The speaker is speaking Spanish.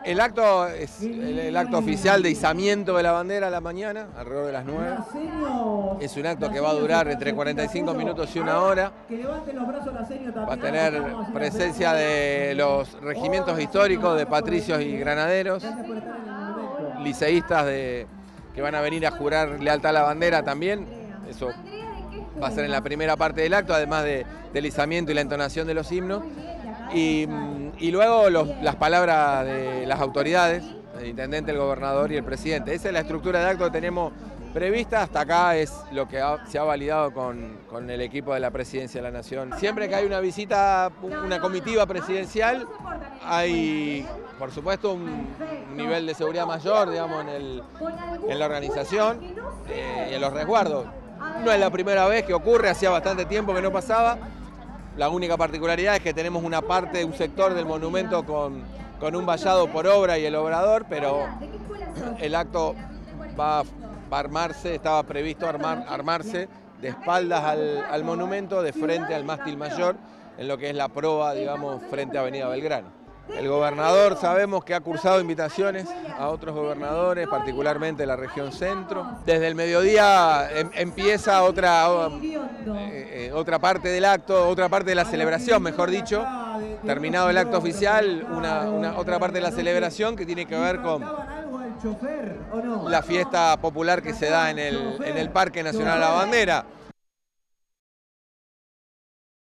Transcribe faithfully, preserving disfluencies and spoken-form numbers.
El acto es el, el acto oficial de izamiento de la bandera a la mañana, alrededor de las nueve. Es un acto que va a durar entre cuarenta y cinco minutos y una hora. Va a tener presencia de los regimientos históricos de patricios y granaderos, liceístas de, que van a venir a jurar lealtad a la bandera también. Eso va a ser en la primera parte del acto, además de, del izamiento y la entonación de los himnos. Y, y luego los, las palabras de las autoridades, el intendente, el gobernador y el presidente. Esa es la estructura de acto que tenemos prevista. Hasta acá es lo que ha, se ha validado con, con el equipo de la Presidencia de la Nación. Siempre que hay una visita, una comitiva presidencial, hay, por supuesto, un, un nivel de seguridad mayor, digamos, en, el, en la organización eh, y en los resguardos. No es la primera vez que ocurre, hacía bastante tiempo que no pasaba. La única particularidad es que tenemos una parte, un sector del monumento con, con un vallado por obra y el obrador, pero el acto va, va a armarse, estaba previsto armar, armarse de espaldas al, al monumento, de frente al mástil mayor, en lo que es la proa, digamos, frente a Avenida Belgrano. El gobernador sabemos que ha cursado invitaciones a otros gobernadores, particularmente de la región centro. Desde el mediodía em, empieza otra, eh, otra parte del acto, otra parte de la celebración, mejor dicho. Terminado el acto oficial, una, una, otra parte de la celebración que tiene que ver con la fiesta popular que se da en el, en el Parque Nacional de la Bandera.